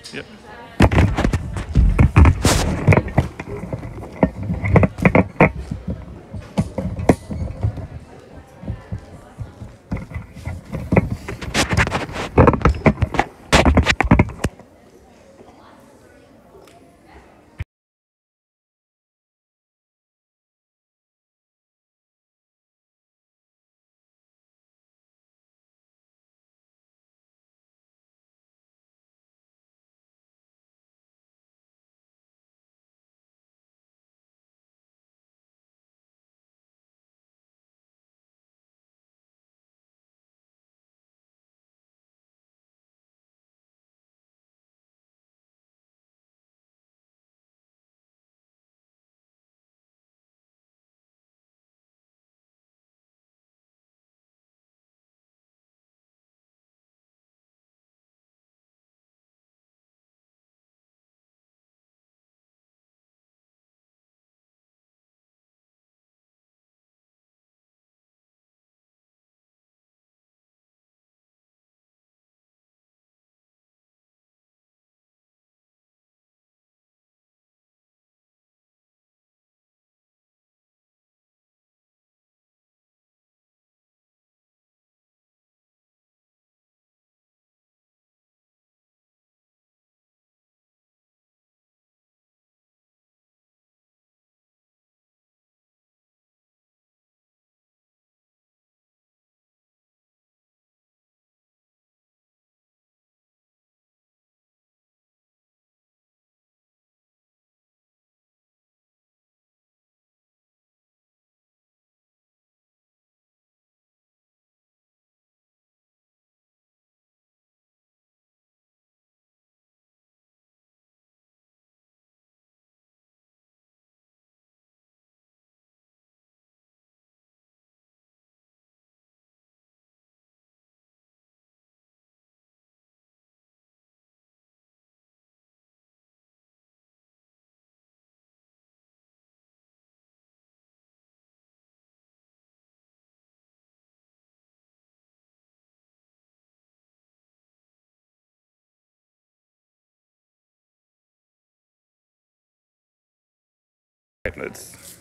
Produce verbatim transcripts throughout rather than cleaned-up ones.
Yep. Right, let's.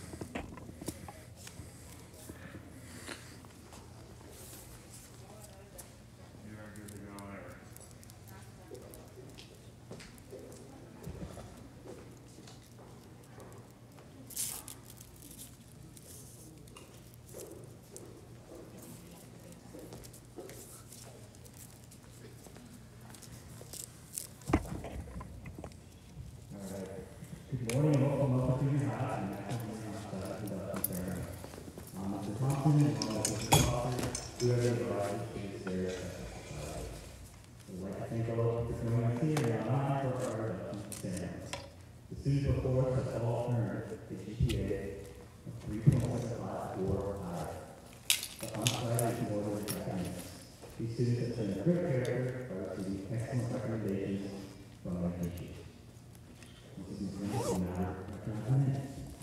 Good morning and welcome, welcome to your house and National Science Production Ceremony. I'm Mister Thompson and I'm Mister Foster, whoever the bride is there. We'd like to thank all of you for joining us here and online for our production ceremony. The students before us have all earned the G P A of three point seven five or higher. The on-site is more than academics. These students have shown great character by receiving excellent recommendations from their teachers. This is now recommended.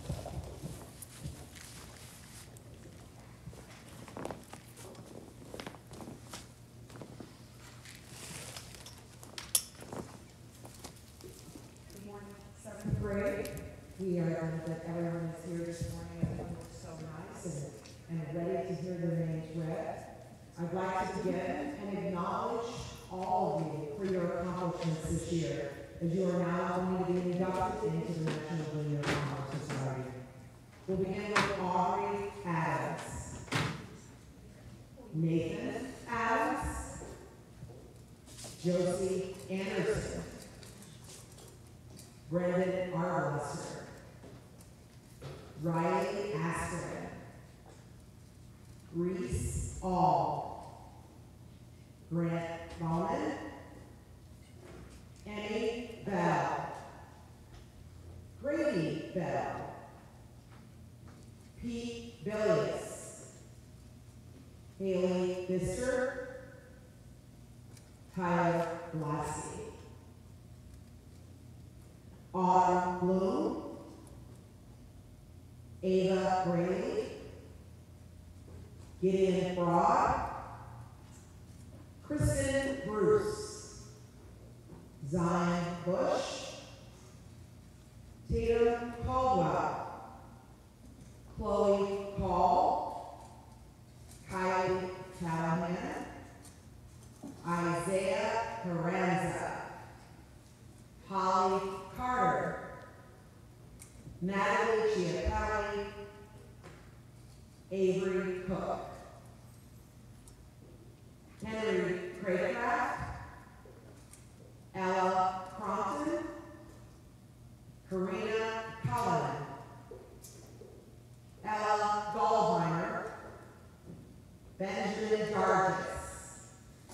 Good morning, seventh grade. We are honored that everyone is here this morning. Everyone looks so nice and, and ready to hear their names read. I'd like to begin and acknowledge all of you for your accomplishments this year, as you are now going to be inducted into the National Junior Honor Society. We'll begin with Aubrey Adams, Nathan Adams, Josie Anderson, Brendan Arblaster, Riley Askren, Reese All, Grant Bowman, Emmy Bell, Grady Bell, Pete Billius, Haley Bister, Tyler Blassie, Autumn Bloom, Ava Braley, Gideon Broad, Kristen Bruce, Zion Bush, Tatum Caldwell, Chloe Hall, Kylie Callahan, Isaiah Carranza, Holly Carter, Natalie Chiapelli, Avery Cook, Henry Craycraft, Ella Crompton, Karina Cullinan, Ella Goldheimer, Benjamin Dargis,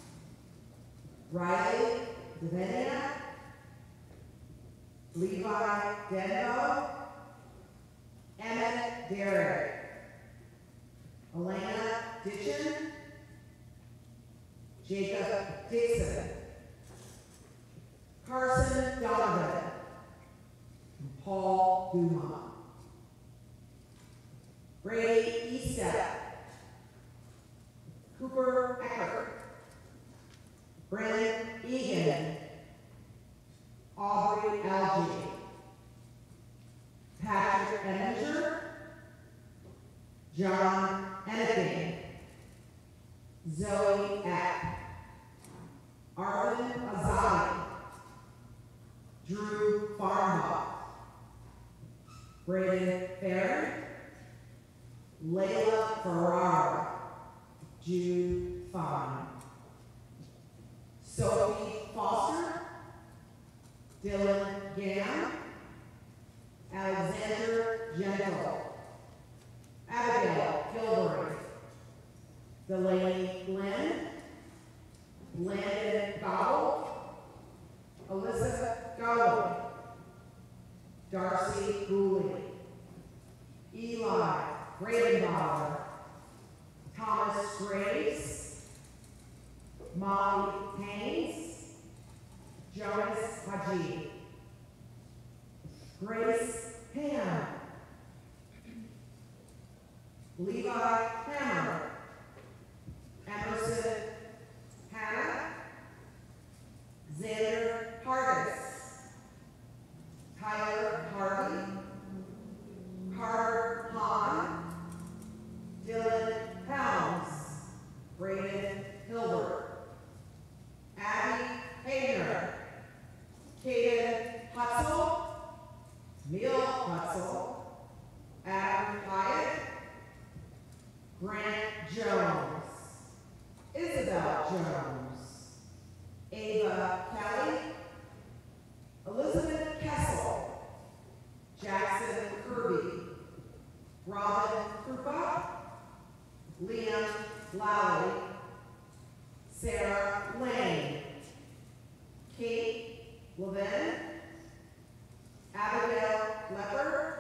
Riley Davenia, Levi Denbo, Emmett Derrick, Elena Ditchin, Jacob Dixon, Carson Donovan, and Paul Duma. Brady Eastep, Cooper Eckert, Brandon Egan, Aubrey Algie, Patrick Enninger, John Enneping, Zoe Eck, Arvin Azadi, Drew Farmhoff, Braden Farron, Layla Ferrara, Jude Fine, Sophie Foster, Dylan Gam, Alexander Gentle, Abigail Kilbury, Delaney Glenn, Landon Gobble, Elizabeth Gowen, Darcy Gooley, Eli Gravenbauer, Thomas Graves, Molly Haynes, Jonas Haji, Grace Ham, Levi Hammer, Emerson Hannah, Xander Hardis, Tyler Harvey, Carter Hahn, Dylan Helms, Braden Hilbert, Abby Hayner, Kaden Hutzel, Neil Hutzel, Adam Hyatt, Grant Jones, Isabel Jones, Ava Kelly, Elizabeth Kessel, Jackson Kirby, Robin Krupa, Liam Lally, Sarah Lane, Kate Levin, Abigail Leopard,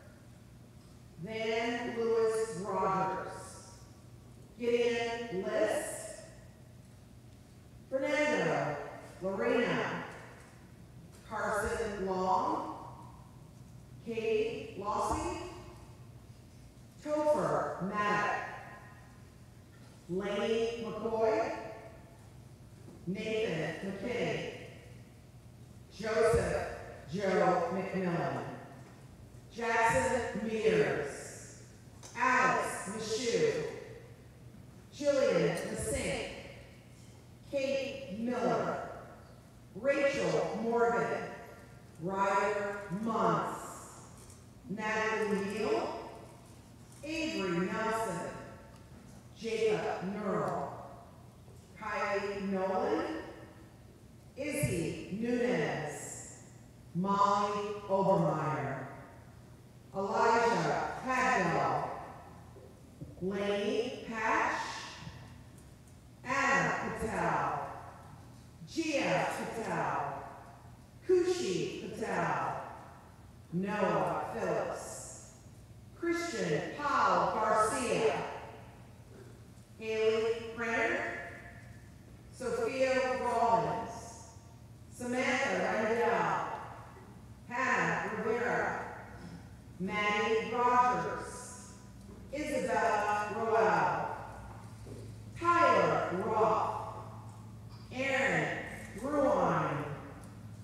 Van Lewis Rogers, Gideon List, Fernando Lorena, Carson Long, Katie Lossy, Topher Maddock, Laney McCoy, Nathan McKinney, Joseph Joe McMillan, Jackson Mears, Alex Michoud, Jillian Messink, Kate Miller, Rachel Morgan, Ryder Muntz, Natalie Neal, Avery Nelson, Jacob Nurl, Kylie Nolan, Izzy Nunez, Molly Obermeyer, Elijah Hadwell, Lainey Patch, Anna Patel, Gia Patel, Kushi Patel, Noah Phillips, Christian Paul Garcia, Haley Prenner, Sophia Rollins, Samantha Randell, Hannah Rivera, Maddie Rogers, Isabella Roel, Tyler Roth, Aaron Ruine,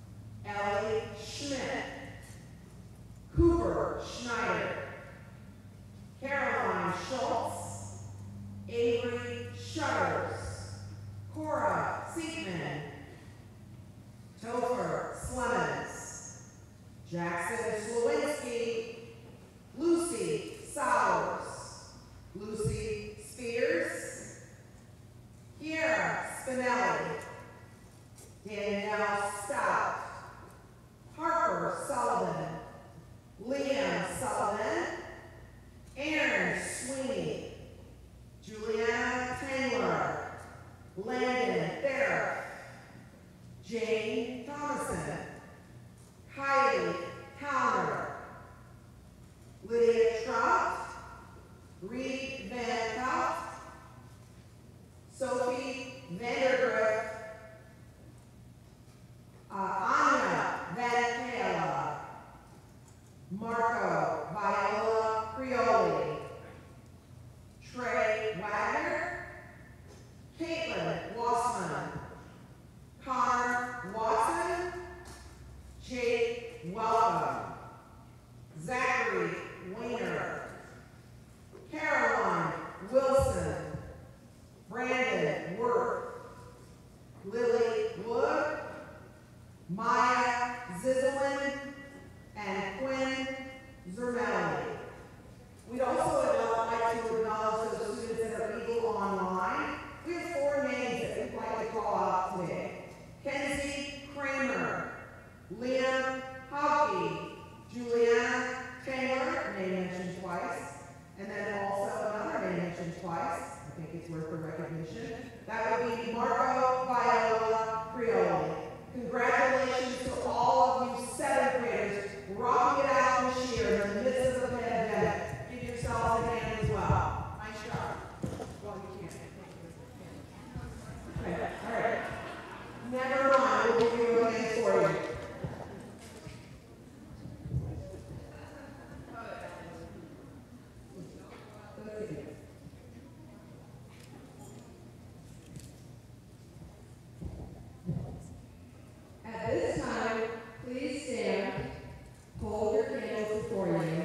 Topher Slemons, Jackson Slowinski, Lucy Sowers, Lucy Spears, Kiera Spinelli, Danielle Stout, Harper Sullivan, Liam Sullivan, Aaron Sweeney, Juliana Taylor, Landon Tharif, Jane Thomason, Kylie Towner, Lydia Trout, Reed Van Pelt, Sophie Vandergrift, uh, Anya Van Kayla, Marco Viola Prioli, Trey Wagner, Caitlin Wassman, Connor Watson, Jake Welcome, Zachary Weiner, Caroline Wilson, Brandon Worth, Lily Wood, Maya Zizelin, and Quinn Zermelli. We'd also like to acknowledge those students that are Eagle Online. We have four names that we'd like to call out today. Kenzie Kramer, Liam Hauke, Juliana Taylor, name mentioned twice, and then also another name mentioned twice. I think it's worth the recognition. That would be Marco Viola Prioli. Congratulations to all of you seventh graders rocking it out this year in the midst of the pandemic. Give yourselves a hand as well. Nice job. Well, you can't. Okay, all right. Never mind, we'll give you a hand for you. At this time, please stand, hold your candles before you,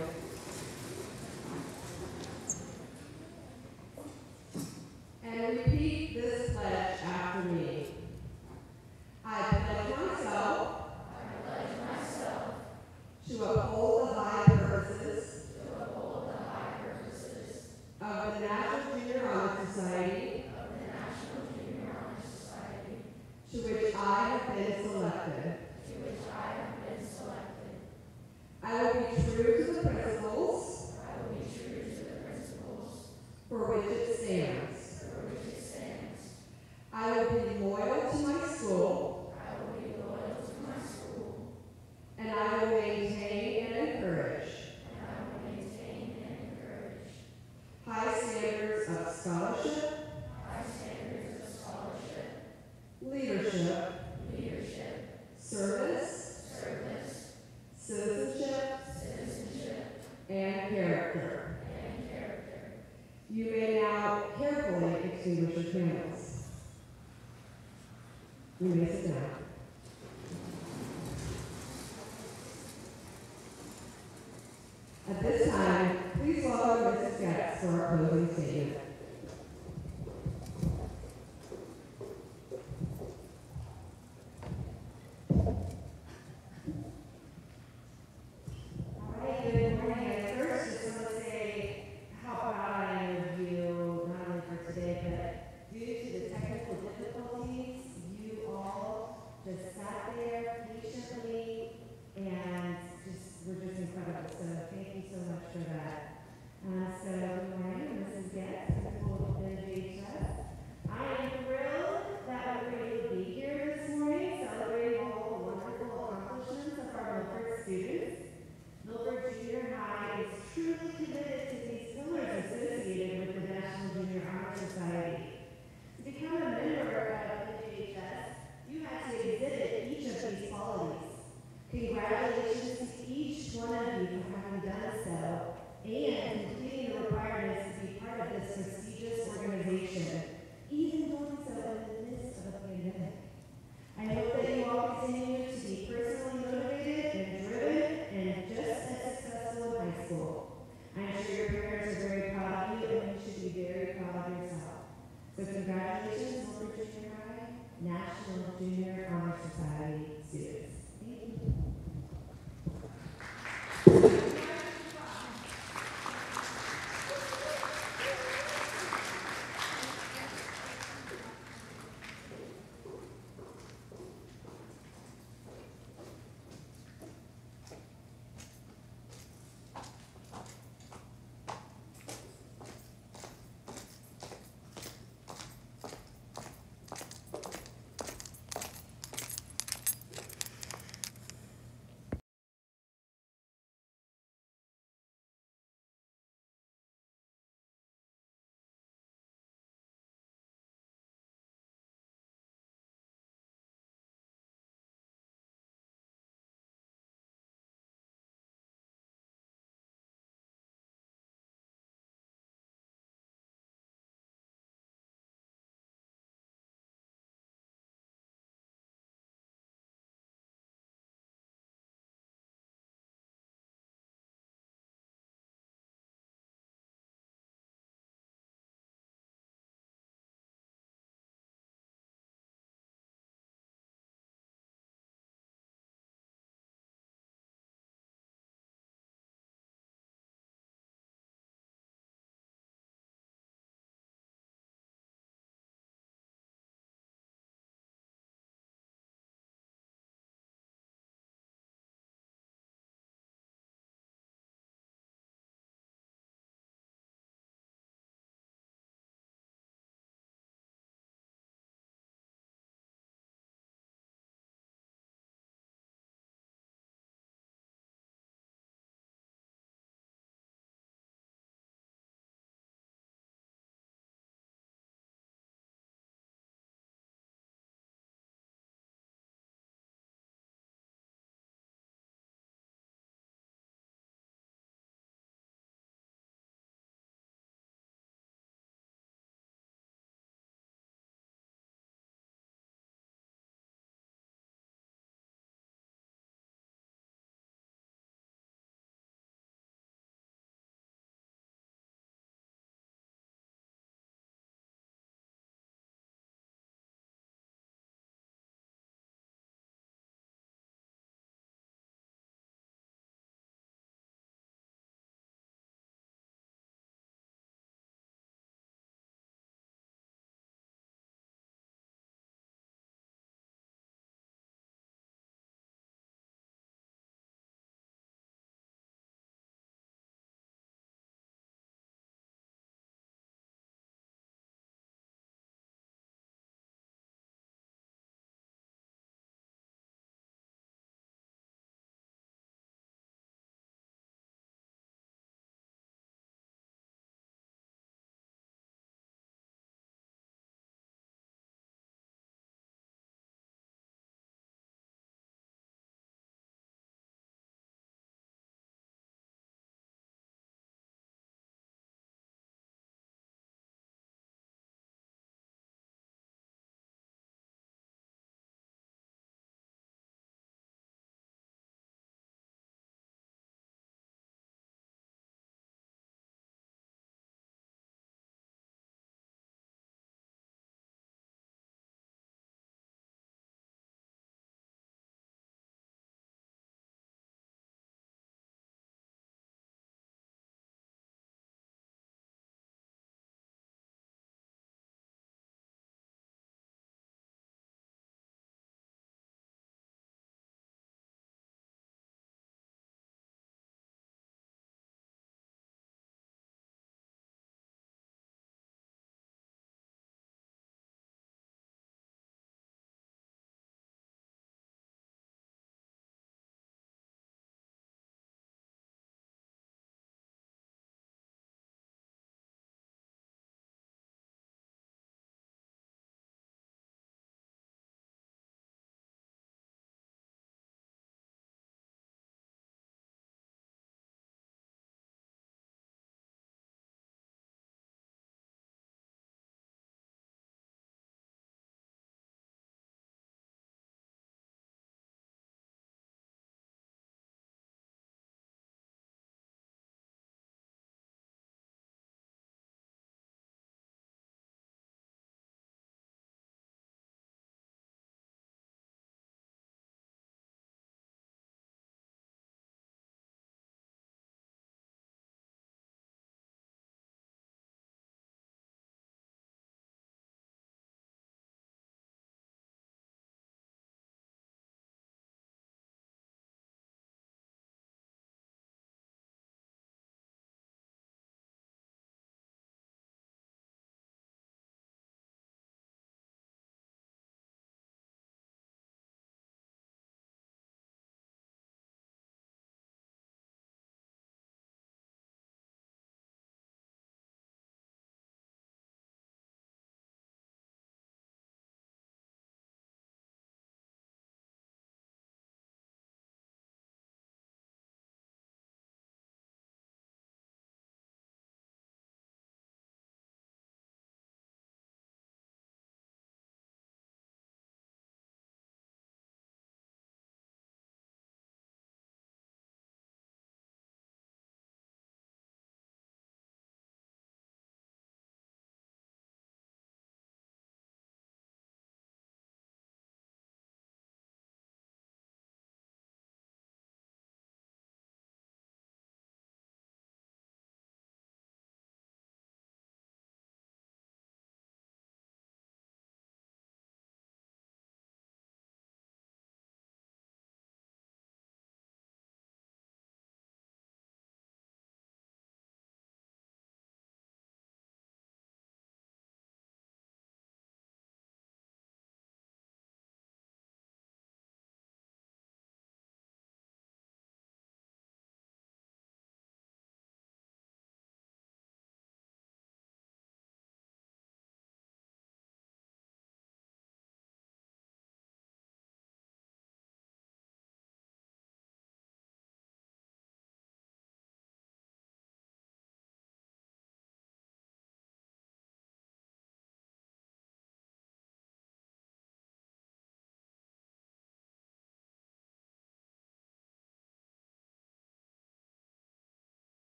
and repeat this pledge after me. I pledge myself, I pledge myself to uphold the high purposes, to uphold the high purposes of the National Junior Honor Society, of the National Junior Honor Society, to which I have been selected. To which I have been selected. I will be true to the principles. I will be true to the principles. For which it stands. For which it stands. I will be loyal to my school. I will be loyal to my school. And I will maintain and encourage. And I will maintain and encourage. High standards of scholarship. High standards of scholarship. Leadership. Leadership. Service. Service. Citizenship. Citizenship. And character. And character. You may now carefully extinguish your candles. You may sit down. At this time, please welcome Missus Getz for our closing statement. For that. Uh, so, my name is Missus Getz.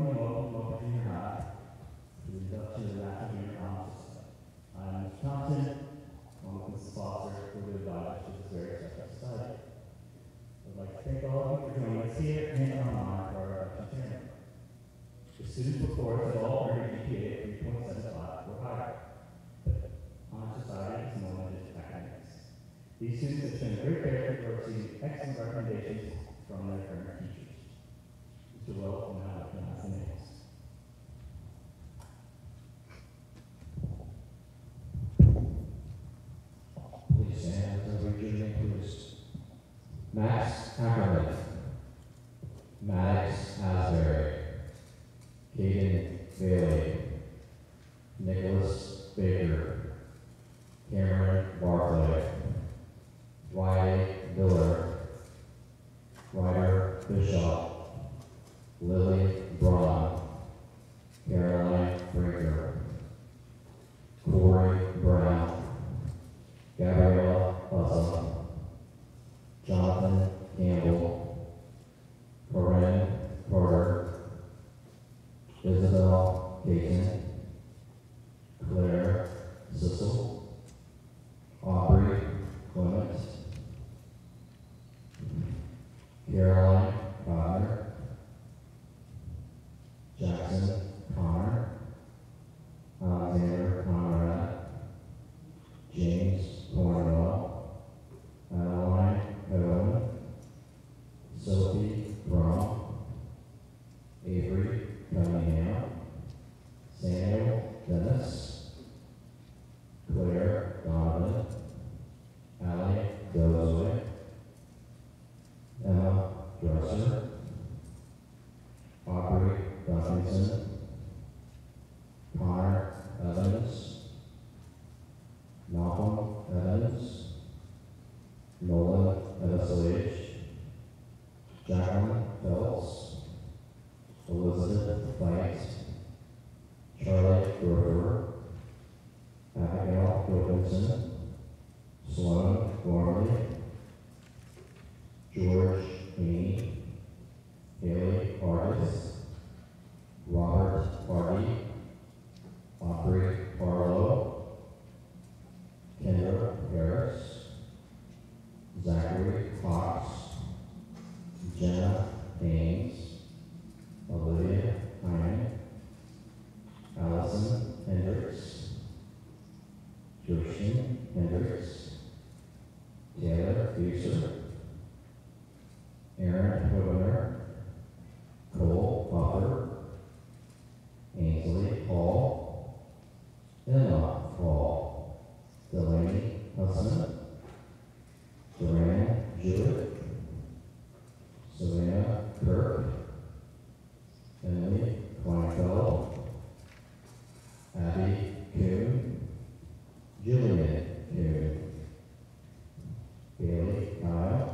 morning and welcome to Oak Junior High to the induction of the National Junior Honor Society. I'm Mister Thompson, along with Missus Foster, who will advise to this very special society. I'd like to thank all of you for joining us here and online for our induction ceremony. The students before us have all earned a G P A of three point seven five or higher. But Honor Society is more than just academics. These students have shown great character for receiving excellent recommendations from their current teachers. Mister Wells will now recognize the names. Please stand as I read your name, please. Max Ackerman, Maddox Asbury, Caden Bailey, Nicholas Baker, Cameron Barclay, Wyatt Miller, Ryder Bishop, Lily Braun, Caroline Brinker, Corey Brown, Gabriella Buzzell, Jonathan Campbell, Corinne Carter, Isabel Caton, Claire Sissel, Aubrey Clement, Caroline Connor, Jackson Connor, Alexander Conrad, James Cornwell, Adeline Cohen, Sophie Brum, Avery Cunningham, Samuel Dennis, Claire Donovan, Allie Dozway, Emma Dresser, Aubrey Duncanson, Connor Evans, Malcolm Evans, Nolan Eveslage, Jacqueline Phelps, Elizabeth Fight, Charlie Grover, Abigail Wilkinson, Sloan Gormley, George Haney, Haley Artis, Robert Hardy, Aubrey Barlow, Kendra Harris, Zachary Fox, Jenna Haynes, Olivia Hyman, Allison Hendricks, Kirsten Hendricks, Taylor Fuser, Aaron Hovener, Cole Buffer, Ainsley Hall, Emma Hall, Delaney Husman, Joanne Jewett, Savannah Kirk, Emily Kleinfeld, Abby Kuhn, Jillian Kuhn, Bailey Kyle,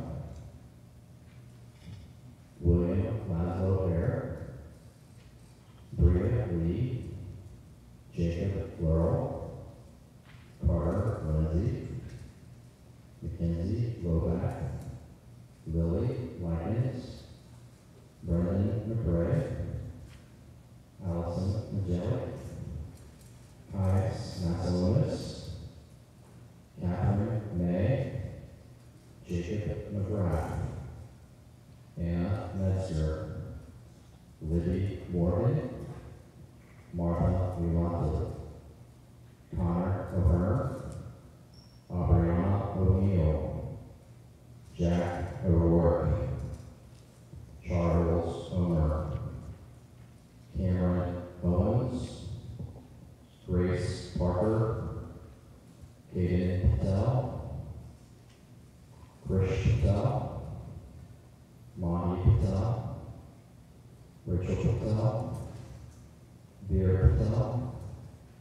William Laszlo Bear, Bria Lee, Jacob Laurel, Carter Lindsay, Mackenzie Lovack, Lily Likens, Brendan McRae, Allison Magellan, Caius Massalonis, Catherine May, Jacob McGrath, Anna Metzger, Libby Morgan, Martha Violante, Connor O'Hearn, Aubriana O'Neill, Jack O'Rourke, Charles Omer, Cameron Owens, Grace Parker, Kaden Patel, Krish Patel, Mani Patel, Rachel Patel, Veer Patel,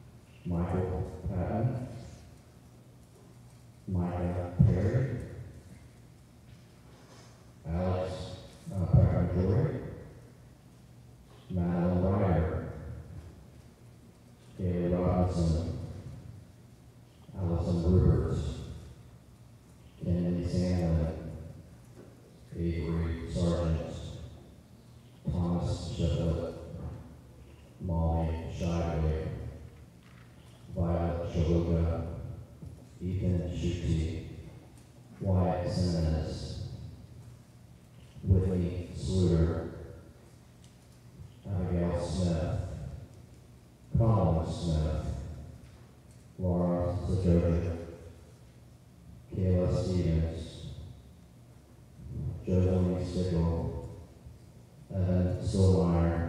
Shively, Violet Chaluga, Ethan Schutte, Wyatt Simmons, Whitney Sluder, Abigail Smith, Colin Smith, Laura Zajoja, Kayla Stevens, Josephine Stickle, Evan Stillmeyer,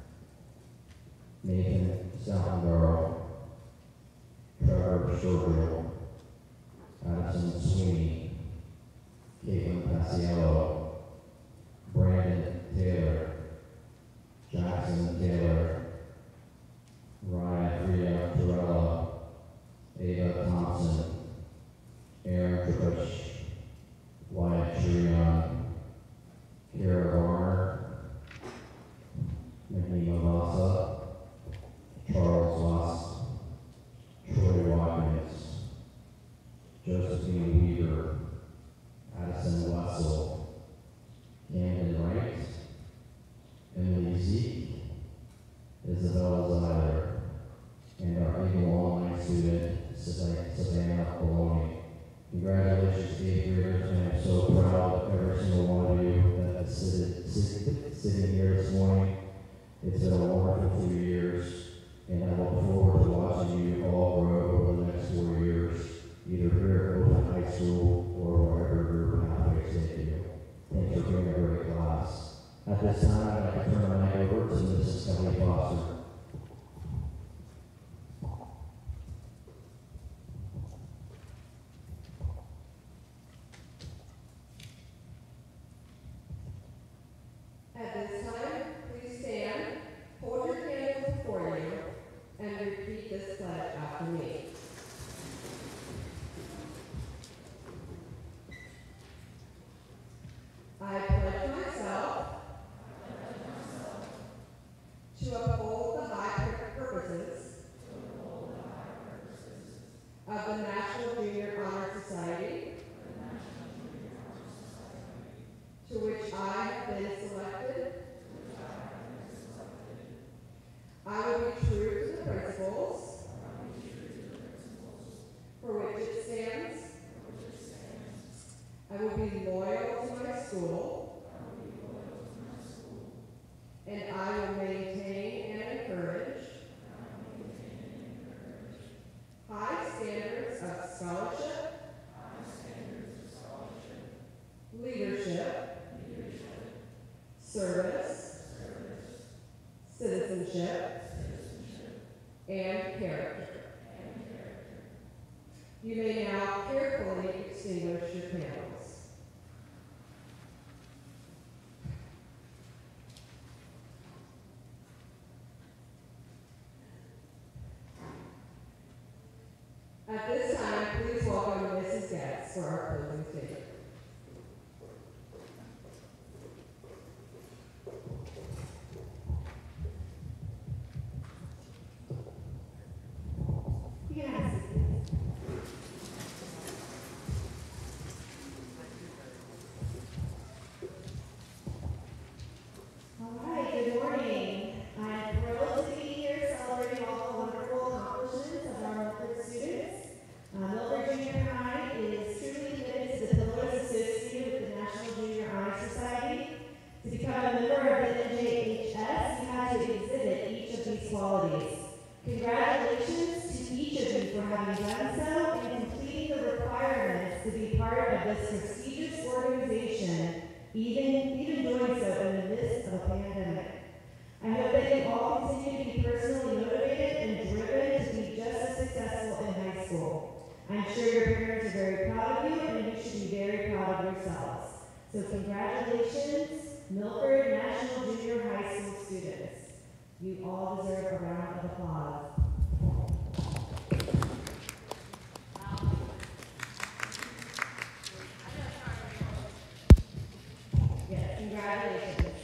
Nathan Stoutenborough, Trevor Sturgill, Addison Sweeney, Caitlin Paciello, Brandon Taylor, Jackson Taylor, Ryan Rhea Torella, Ava Thompson, Aaron Tripush, Wyatt Chirion, Kara Garner, Nikki Mavasa, Charles Loss, Troy Watkins, Josephine Weaver, Addison Wessel, Camden Wright, Emily Zeke, Isabel Zyler, and our Eagle Online student, Savannah Maloney. Congratulations, eighth graders, and I'm so proud of every single one of you that is sitting, sitting, sitting here this morning. It's been a wonderful few years, and I look forward to watching you all grow over the next four years, either here at Oakland High School or wherever your pathways take you. Thanks for being a great class. At this time, I'd like to turn the mic over to Missus Kelly Foster. At this time, please stand, hold your candles before you, and repeat this pledge after me. I pledge myself to uphold the high purposes of the National Junior Honor Society, to which I have been selected. I will be true to the principles for which it stands. I will be loyal to my school, and I will maintain and encourage high standards of scholarship, leadership, service, citizenship, and character. You may now carefully extinguish your candles. At this time, please welcome Missus Getz for our closing statement. Qualities. Congratulations to each of you for having done so and completing the requirements to be part of this prestigious organization, even, even doing so in the midst of a pandemic. I hope that you all continue to be personally motivated and driven to be just as successful in high school. I'm sure your parents are very proud of you, and you should be very proud of yourselves. So congratulations, Milford National Junior High School students. You all deserve a round of applause. Yes, congratulations.